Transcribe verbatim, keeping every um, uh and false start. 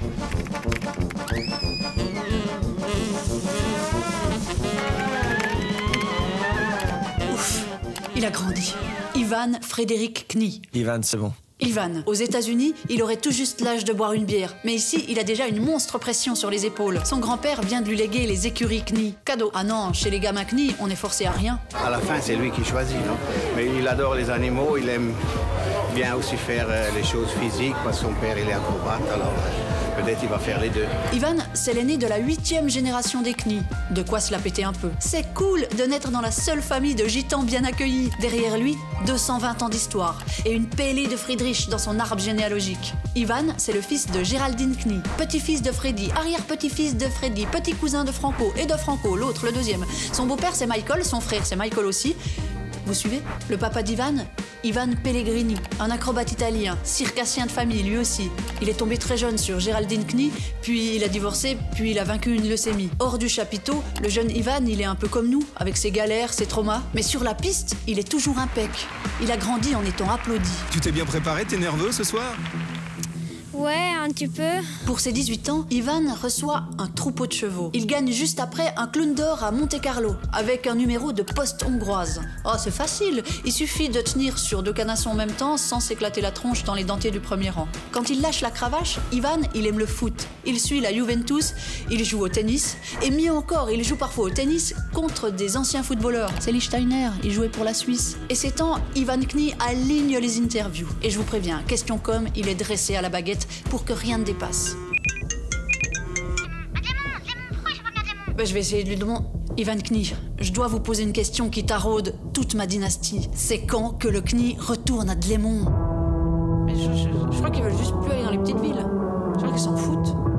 Ouf, il a grandi. Ivan Frédéric Knie. Ivan, c'est bon. Ivan, aux États-Unis, il aurait tout juste l'âge de boire une bière. Mais ici, il a déjà une monstre pression sur les épaules. Son grand-père vient de lui léguer les écuries Knie. Cadeau. Ah non, chez les gamins Knie, on est forcé à rien. À la fin, c'est lui qui choisit, non? Mais il adore les animaux, il aime bien aussi faire euh, les choses physiques, parce que son père, il est acrobate, alors euh, peut-être il va faire les deux. Ivan, c'est l'aîné de la huitième génération des Knie. De quoi se la péter un peu. C'est cool de naître dans la seule famille de gitans bien accueillis. Derrière lui, deux cent vingt ans d'histoire et une pêlée de Friedrich dans son arbre généalogique. Ivan, c'est le fils de Géraldine Knie, petit-fils de Freddy, arrière-petit-fils de Freddy, petit cousin de Franco et de Franco, l'autre, le deuxième. Son beau-père, c'est Michael, son frère, c'est Michael aussi. Vous suivez? Le papa d'Ivan, Ivan Pellegrini, un acrobate italien, circassien de famille lui aussi. Il est tombé très jeune sur Géraldine Knie, puis il a divorcé, puis il a vaincu une leucémie. Hors du chapiteau, le jeune Ivan, il est un peu comme nous, avec ses galères, ses traumas. Mais sur la piste, il est toujours impec. Il a grandi en étant applaudi. Tu t'es bien préparé? T'es nerveux ce soir? Ouais, un petit peu. Pour ses dix-huit ans, Ivan reçoit un troupeau de chevaux. Il gagne juste après un clown d'or à Monte-Carlo, avec un numéro de poste hongroise. Oh, c'est facile, il suffit de tenir sur deux canassons en même temps sans s'éclater la tronche dans les dentiers du premier rang. Quand il lâche la cravache, Ivan, il aime le foot. Il suit la Juventus, il joue au tennis, et mieux encore, il joue parfois au tennis contre des anciens footballeurs. C'est Lichtsteiner, il jouait pour la Suisse. Et ces temps, Ivan Knie aligne les interviews. Et je vous préviens, question com, il est dressé à la baguette pour que rien ne dépasse. Ben, je vais essayer de lui demander... Ivan Knie, je dois vous poser une question qui taraude toute ma dynastie. C'est quand que le Knie retourne à Dlémont? Mais je, je, je crois qu'ils veulent juste plus aller dans les petites villes. Je crois qu'ils s'en foutent.